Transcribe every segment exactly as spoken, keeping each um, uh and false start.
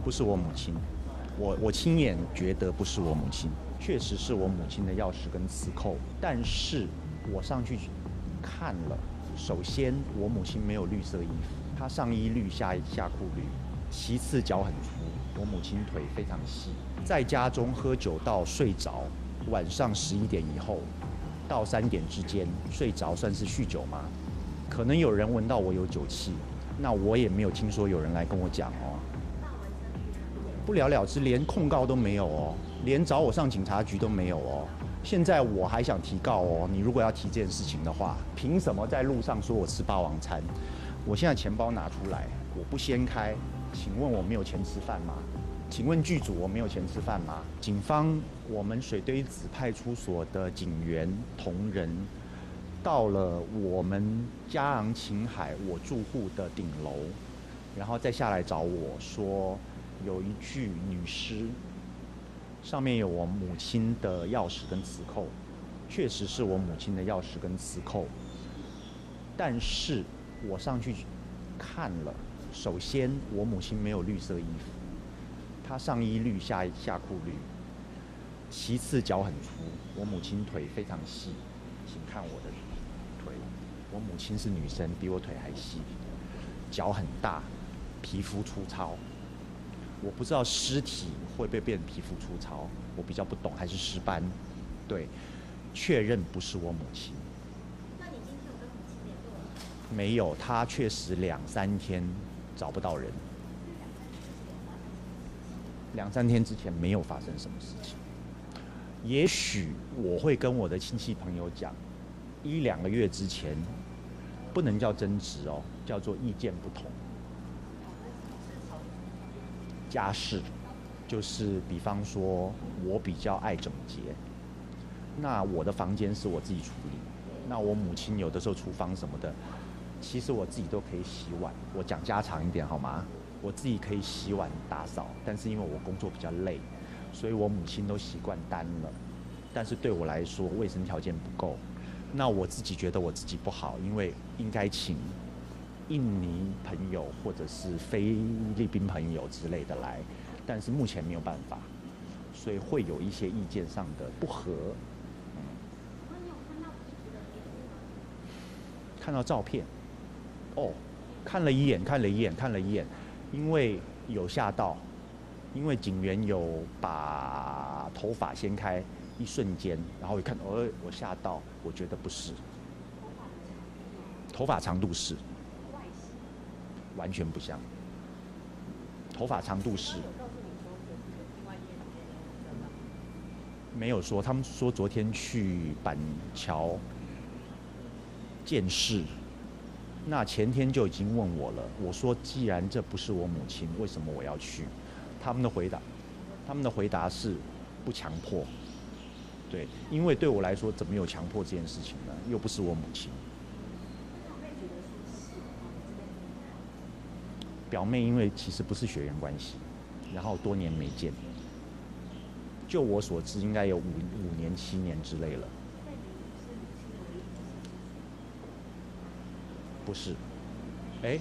不是我母亲，我我亲眼觉得不是我母亲，确实是我母亲的钥匙跟磁扣，但是我上去看了，首先我母亲没有绿色衣服，她上衣绿下下裤绿，其次脚很粗，我母亲腿非常细，在家中喝酒到睡着，晚上十一点以后到三点之间睡着算是酗酒吗？可能有人闻到我有酒气，那我也没有听说有人来跟我讲哦。不了了之，连控告都没有哦，连找我上警察局都没有哦。现在我还想提告哦，你如果要提这件事情的话，凭什么在路上说我吃霸王餐？我现在钱包拿出来，我不掀开，请问我没有钱吃饭吗？请问剧组我没有钱吃饭吗？警方，我们水堆子派出所的警员同仁，到了我们嘉昂琴海我住户的顶楼，然后再下来找我说。有一具女尸，上面有我母亲的钥匙跟磁扣，确实是我母亲的钥匙跟磁扣，但是我上去看了，首先我母亲没有绿色衣服，她上衣绿下下裤绿，其次脚很粗，我母亲腿非常细，请看我的腿，我母亲是女生，比我腿还细，脚很大，皮肤粗糙。我不知道尸体会不会变皮肤粗糙，我比较不懂，还是尸斑？对，确认不是我母亲。 那你今天有跟母亲联络吗？ 没有，她确实两三天找不到人。两三天之前没有发生什么事情。也许我会跟我的亲戚朋友讲，一两个月之前，不能叫争执哦，叫做意见不同。家事，就是比方说，我比较爱整洁，那我的房间是我自己处理，那我母亲有的时候厨房什么的，其实我自己都可以洗碗。我讲家常一点好吗？我自己可以洗碗打扫，但是因为我工作比较累，所以我母亲都习惯担了。但是对我来说，卫生条件不够，那我自己觉得我自己不好，因为应该请印尼朋友或者是菲律宾朋友之类的来，但是目前没有办法，所以会有一些意见上的不合。嗯、 那你有看到衣服的脸吗？ 看到照片，哦，看了一眼，看了一眼，看了一眼，因为有吓到，因为警员有把头发掀开一瞬间，然后一看，哦，我吓到，我觉得不是，头发长度是。完全不像，头发长度是。没有说，他们说昨天去板桥见识，那前天就已经问我了。我说，既然这不是我母亲，为什么我要去？他们的回答，他们的回答是不强迫。对，因为对我来说，怎么有强迫这件事情呢？又不是我母亲。表妹因为其实不是血缘关系，然后多年没见，就我所知，应该有五五年、七年之类了。不是，哎，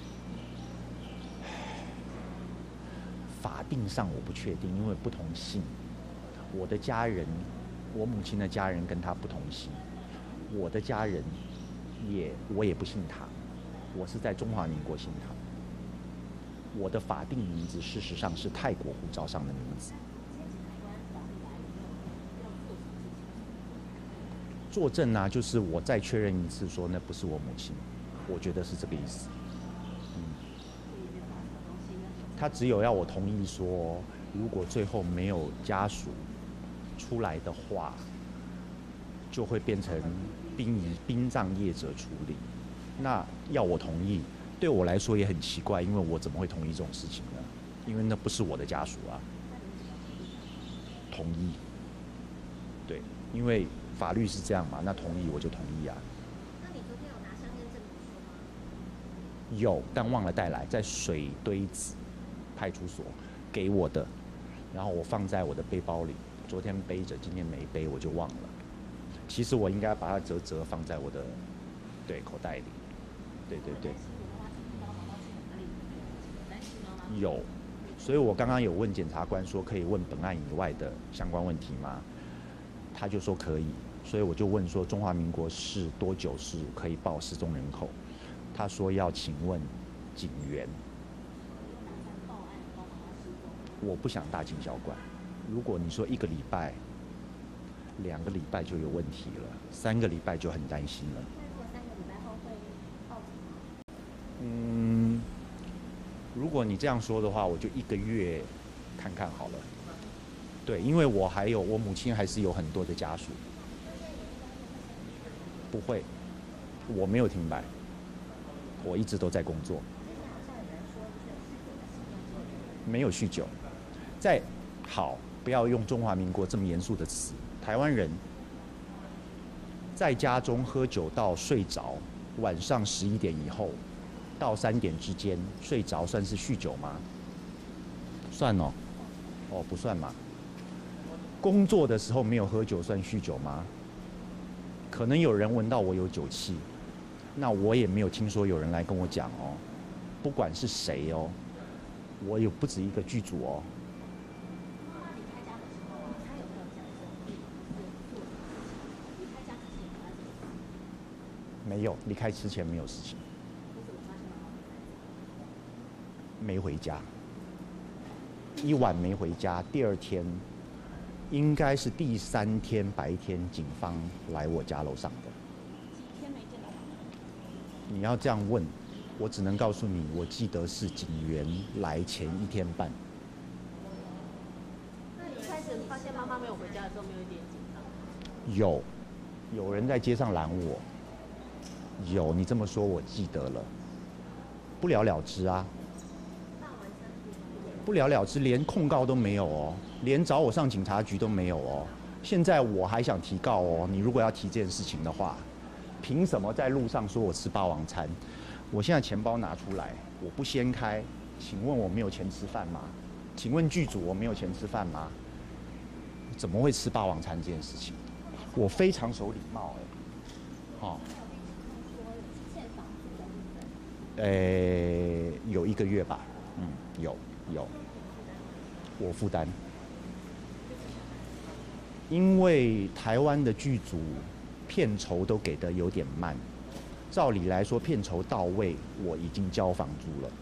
法定上我不确定，因为不同姓。我的家人，我母亲的家人跟她不同姓，我的家人也我也不姓唐，我是在中华民国姓唐。我的法定名字事实上是泰国护照上的名字。作证啊，就是我再确认一次，说那不是我母亲，我觉得是这个意思。嗯，他只有要我同意说，如果最后没有家属出来的话，就会变成殡仪殡葬业者处理。那要我同意。对我来说也很奇怪，因为我怎么会同意这种事情呢？因为那不是我的家属啊。同意。对，因为法律是这样嘛，那同意我就同意啊。 那你昨天有拿相验证明书吗？ 有，但忘了带来，在水堆子派出所给我的，然后我放在我的背包里。昨天背着，今天没背，我就忘了。其实我应该把它折折放在我的对口袋里。对对对。有， 所以我刚刚有问检察官说可以问本案以外的相关问题吗？他就说可以，所以我就问说中华民国是多久是可以报失踪人口？他说要请问警员。我不想大惊小怪。如果你说一个礼拜、两个礼拜就有问题了，三个礼拜就很担心了。 那如果三个礼拜后会报警吗？ 嗯，如果你这样说的话，我就一个月看看好了。对，因为我还有我母亲还是有很多的家属。不会，我没有停摆，我一直都在工作。没有酗酒，在好，不要用中华民国这么严肃的词。台湾人在家中喝酒到睡着，晚上十一点以后到三点之间睡着，算是酗酒吗？算哦，哦不算嘛。工作的时候没有喝酒算酗酒吗？可能有人闻到我有酒气，那我也没有听说有人来跟我讲哦，不管是谁哦，我有不止一个剧组哦。 离开家的时候，他有没有讲说离开家之前有发生什么事？ 没有，离开之前没有事情。 你怎么发现妈妈没回家，一晚没回家，第二天应该是第三天白天，警方来我家楼上的。 几天没见到妈妈？ 你要这样问，我只能告诉你，我记得是警员来前一天半。 那你一开始发现妈妈没有回家的时候，没有一点紧张？ 有，有人在街上拦我。有，你这么说，我记得了。不了了之啊。不了了之，连控告都没有哦，连找我上警察局都没有哦。现在我还想提告哦，你如果要提这件事情的话，凭什么在路上说我吃霸王餐？我现在钱包拿出来，我不掀开，请问我没有钱吃饭吗？请问剧组我没有钱吃饭吗？怎么会吃霸王餐这件事情？我非常守礼貌哎、欸，哦，呃，有一个月吧，嗯，有有，我负担。因为台湾的剧组片酬都给的有点慢，照理来说片酬到位，我已经交房租了。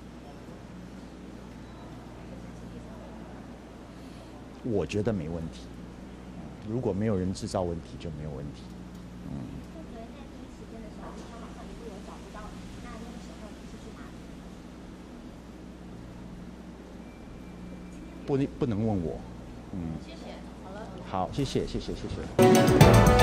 我觉得没问题，如果没有人制造问题就没有问题。嗯。 在第一时间的时候，他马上一步有找不到你，那那个时候你是去哪里？ 不不能问我。嗯。 谢谢，好了。 好，谢谢谢谢谢谢。